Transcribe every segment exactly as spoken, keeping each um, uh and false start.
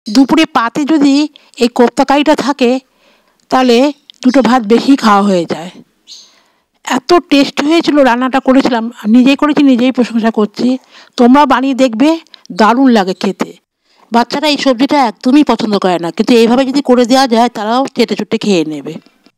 দুপুরে পাতে যদি এই কোপ্তা কারিটা থাকে তাহলে দুটো ভাত বেশি খাওয়া হয়ে যায়। এত টেস্ট হয়েছিল, রান্নাটা করেছিলাম নিজেই করেছি, নিজেই প্রশংসা করছি। তোমরা বানিয়ে দেখবে, দারুণ লাগে খেতে। বাচ্চারা এই সবজিটা একদমই পছন্দ করে না, কিন্তু এইভাবে যদি করে দেওয়া যায় তারাও চেটে চুটে খেয়ে নেবে।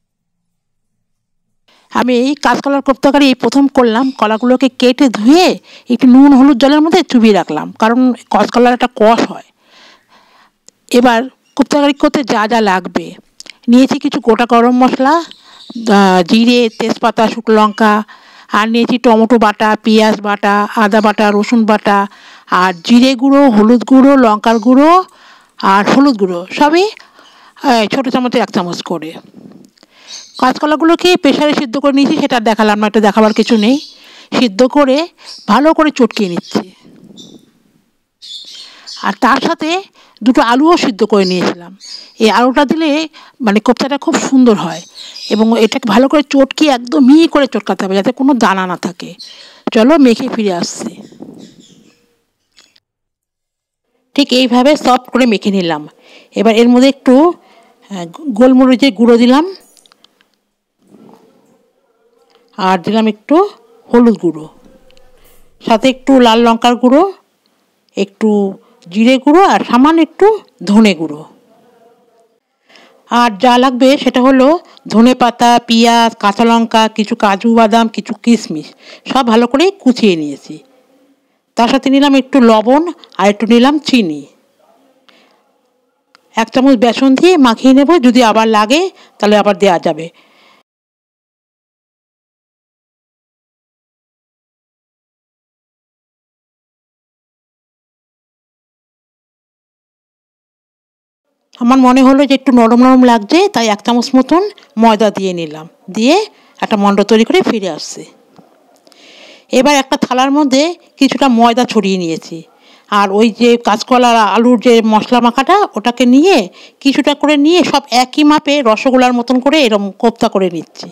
আমি এই কাঁচকলার কোপ্তা কারি এই প্রথম করলাম। কলাগুলোকে কেটে ধুয়ে একটু নুন হলুদ জলের মধ্যে চুবিয়ে রাখলাম, কারণ কাঁচকলার একটা কষ হয়। এবার কোপ্তা কারি করতে যা যা লাগবে, নিয়েছি কিছু গোটা গরম মশলা, জিরে, তেজপাতা, শুকনো লঙ্কা, আর নিয়েছি টমেটো বাটা, পেঁয়াজ বাটা, আদা বাটা, রসুন বাটা, আর জিরে গুঁড়ো, হলুদ গুঁড়ো, লঙ্কার গুঁড়ো আর হলুদ গুঁড়ো সবই ছোটো চামচে এক চামচ করে। কাঁচকলাগুলোকে প্রেসারে সিদ্ধ করে নিয়েছি, সেটা দেখালাম না, এটা দেখাবার কিছু নেই। সিদ্ধ করে ভালো করে চটকিয়ে নিচ্ছি। আর তার সাথে দুটো আলুও সিদ্ধ করে নিয়েছিলাম। এই আলুটা দিলে মানে কোপ্তাটা খুব সুন্দর হয়, এবং এটাকে ভালো করে চটকিয়ে একদম মিহি করে চটকাতে হবে যাতে কোনো দানা না থাকে। চলো মেখে ফিরে আসছি। ঠিক এইভাবে সফট করে মেখে নিলাম। এবার এর মধ্যে একটু গোলমরিচের গুঁড়ো দিলাম, আর দিলাম একটু হলুদ গুঁড়ো, সাথে একটু লাল লঙ্কার গুঁড়ো, একটু জিরে গুঁড়ো, আর সামান্য একটু ধনে গুঁড়ো। আর যা লাগবে সেটা হলো ধনে পাতা, পেঁয়াজ, কাঁচা লঙ্কা, কিছু কাজু বাদাম, কিছু কিশমিশ, সব ভালো করে কুচিয়ে নিয়েছি। তার সাথে নিলাম একটু লবণ, আর একটু নিলাম চিনি। এক চামচ বেসন দিয়ে মাখিয়ে নেব, যদি আবার লাগে তাহলে আবার দেওয়া যাবে। আমার মনে হলো যে একটু নরম নরম লাগছে, তাই এক চামচ মতন ময়দা দিয়ে নিলাম, দিয়ে একটা মণ্ড তৈরি করে ফিরে আসছি। এবার একটা থালার মধ্যে কিছুটা ময়দা ছড়িয়ে নিয়েছি, আর ওই যে কাঁচকলা আলুর যে মশলা মাখাটা ওটাকে নিয়ে কিছুটা করে নিয়ে সব একই মাপে রসগোল্লার মতন করে এরকম কোপ্তা করে নিচ্ছি।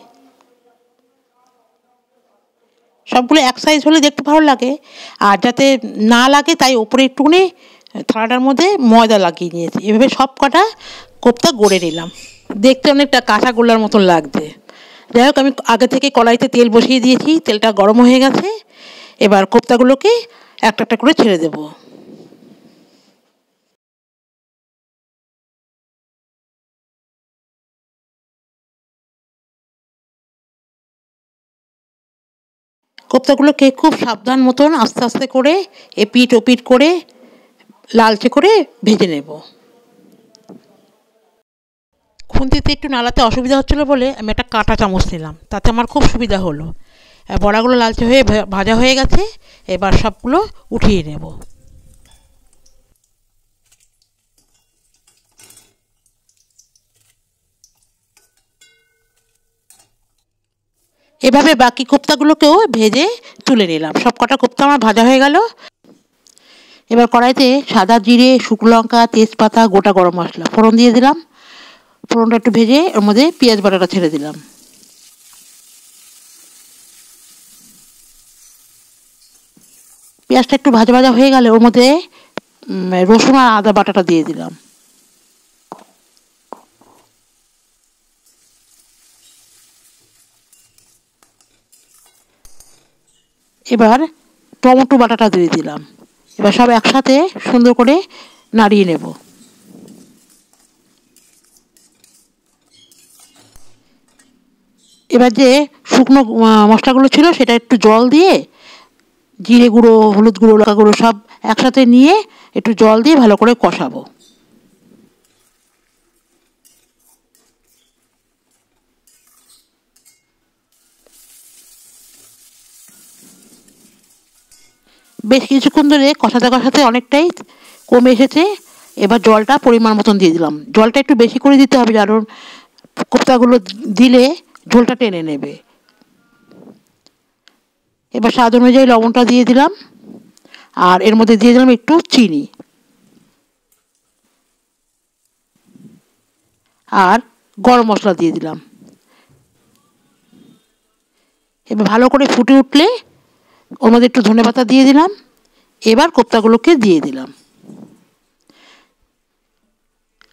সবগুলো এক সাইজ হলে দেখতে ভালো লাগে, আর যাতে না লাগে তাই ওপরে একটুখানি থালাটার মধ্যে ময়দা লাগিয়ে নিয়েছি। এভাবে সব কটা কোপ্তা গড়ে নিলাম। দেখতে অনেকটা কাঁচা গোল্লার মতন লাগছে। যাই হোক, আমি আগে থেকে কড়াইতে তেল বসিয়ে দিয়েছি, তেলটা গরম হয়ে গেছে। এবার কোপ্তাগুলোকে একটা একটা করে ছেড়ে দেব। কোপ্তাগুলোকে খুব সাবধান মতন আস্তে আস্তে করে এপিট ওপিট করে লালচে করে ভেজে নেব। খুন্তিতে একটু নাড়াতে অসুবিধা হচ্ছিলো বলে আমি একটা কাঁটা চামচ নিলাম, তাতে আমার খুব সুবিধা হলো। বড়াগুলো লালচে হয়ে ভাজা হয়ে গেছে, এবার সবগুলো উঠিয়ে নেব। এভাবে বাকি কোপ্তাগুলোকেও ভেজে তুলে নিলাম। সব কটা কোপ্তা আমার ভাজা হয়ে গেল। এবার কড়াইতে সাদা জিরে, শুকনো লঙ্কা, তেজপাতা, গোটা গরম মশলা ফোড়ন দিয়ে দিলাম। ফোড়নটা একটু ভেজে ওর মধ্যে পেঁয়াজ বাটাটা ছেড়ে দিলাম। পেঁয়াজটা একটু ভাজা ভাজা হয়ে গেলে ওর মধ্যে রসুন আর আদা বাটাটা দিয়ে দিলাম। এবার টমেটো বাটাটা দিয়ে দিলাম। এবার সব একসাথে সুন্দর করে নাড়িয়ে নেব। এবার যে শুকনো মশলাগুলো ছিল সেটা একটু জল দিয়ে, জিরে গুঁড়ো, হলুদ গুঁড়ো, লঙ্কা গুঁড়ো সব একসাথে নিয়ে একটু জল দিয়ে ভালো করে কষাবো। বেশ কিছুক্ষণ ধরে কষাতে কষাতে অনেকটাই কমে এসেছে। এবার জলটা পরিমাণ মতন দিয়ে দিলাম। জলটা একটু বেশি করে দিতে হবে, কারণ কোপ্তাগুলো দিলে ঝোলটা টেনে নেবে। এবার স্বাদ অনুযায়ী লবণটা দিয়ে দিলাম, আর এর মধ্যে দিয়ে দিলাম একটু চিনি, আর গরম মশলা দিয়ে দিলাম। এবার ভালো করে ফুটে উঠলে ওর মধ্যে একটু ধনেপাতা দিয়ে দিলাম। এবার কোপ্তাগুলোকে দিয়ে দিলাম।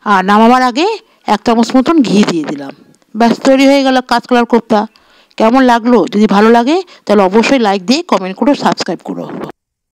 আর নামাবার আগে এক চামচ মতন ঘি দিয়ে দিলাম। ব্যাস তৈরি হয়ে গেল কাঁচকলার কোপ্তা। কেমন লাগলো? যদি ভালো লাগে তাহলে অবশ্যই লাইক দিয়ে কমেন্ট করো, সাবস্ক্রাইব করো।